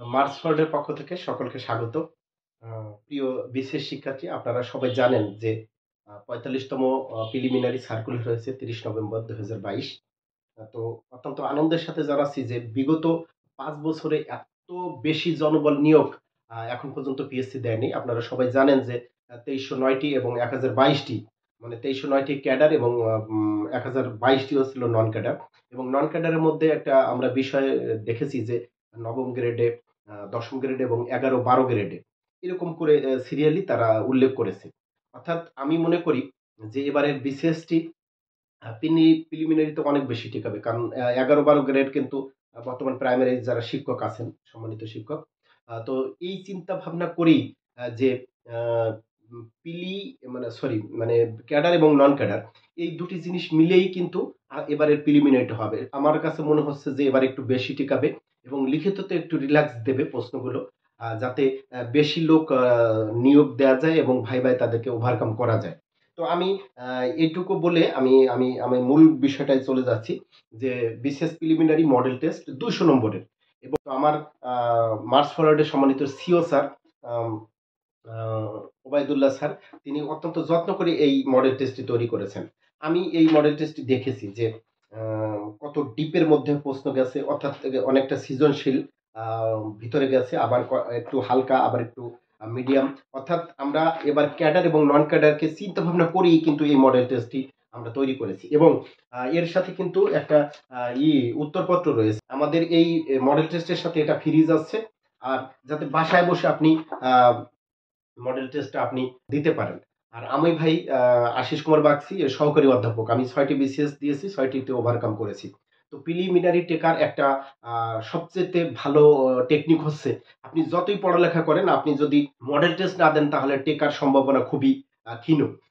মার্সফোর্ডের পক্ষ থেকে সকলকে স্বাগত। প্রিয় বিশেষ শিক্ষার্থী, আপনারা সবাই জানেন যে ৪৫ তম প্রিলিমিনারি সার্কুলার হয়েছে ৩০ নভেম্বর ২০২২। তো অত্যন্ত আনন্দের সাথে জানাচ্ছি যে বিগত ৫ বছরে এত বেশি জনবল নিয়োগ এখন পর্যন্ত পিএসসি দেয়নি। আপনারা সবাই জানেন যে ২৩০৯ টি এবং ১০২২ টি, মানে ২৩০৯ টি ক্যাডার এবং ১০২২ টিও ছিল নন ক্যাডার। এবং নন ক্যাডারের মধ্যে একটা আমরা বিষয় দেখেছি যে নবম গ্রেডে, ১০ম গ্রেডে এবং ১১-১২ গ্রেডে এরকম করে সিরিয়ালি তারা উল্লেখ করেছে। অর্থাৎ আমি মনে করি যে এবারের বিসিএসটি প্রিলিমিনারিতে অনেক বেশি টিকাবে। কারণ ১১-১২ গ্রেড কিন্তু বর্তমান প্রাইমারি যারা শিক্ষক আছেন, সম্মানিত শিক্ষক, তো এই চিন্তা ভাবনা করেই যে আ পিলি মানে সরি মানে ক্যাডার এবং নন ক্যাডার এই ২ টি জিনিস মিলেই কিন্তু এবারের প্রিলিমিনারিটা হবে। আমার কাছে মনে হচ্ছে যে এবার একটু বেশি টিকাবে এবং লিখিততে একটু রিল্যাক্স দেবে প্রশ্নগুলো। যাতে বেশি লোক নিয়োগ দেয়া যায় এবং ভাইভায় তাদেরকে ওভারকাম করা যায়। তো আমি আ এইটুকু বলে আমি মূল বিষয়টায় চলে যাচ্ছি যে বিসিএস প্রিলিমিনারি মডেল টেস্ট ২০০ নম্বরের এবং আমার আ মার্চ ফরওয়ার্ডের সম্মানিত সিও স্যার আম আ ওবায়দুল্লাহ স্যার, তিনি অত্যন্ত যত্ন করে এই মডেল টেস্টটি তৈরি করেছেন। আমি এই মডেল টেস্টটি দেখেছি যে আ কত ডিপের মধ্যে প্রশ্ন গেছে, অর্থাৎ অনেকটা সৃজনশীল আ ভিতরে গেছে, আবার একটু হালকা, আবার একটু মিডিয়াম। অর্থাৎ আমরা এবার ক্যাডার এবং নন ক্যাডারকে চিন্তা ভাবনা করেই কিন্তু এই মডেল টেস্টটি আমরা তৈরি করেছি এবং এর সাথে কিন্তু একটা আ ই উত্তরপত্র রয়েছে। আমাদের এই মডেল টেস্টের সাথে এটা ফ্রি যাচ্ছে। আর যাতে বাসায় বসে আপনি আ মডেল টেস্টটা আপনি দিতে পারেন। আর আমি ভাই আশিস কুমার বাগচি, এর সহকারী অধ্যাপক। আমি ৬ টি বিসিএস দিয়েছি, ৬ টিতে ওভারকাম করেছি। তো প্রিলিমিনারি টেকার একটা আ সবচাইতে ভালো টেকনিক হচ্ছে, আপনি যতই পড়ালেখা করেন, আপনি যদি মডেল টেস্ট না দেন তাহলে টেকার সম্ভাবনা খুবই ক্ষীণ।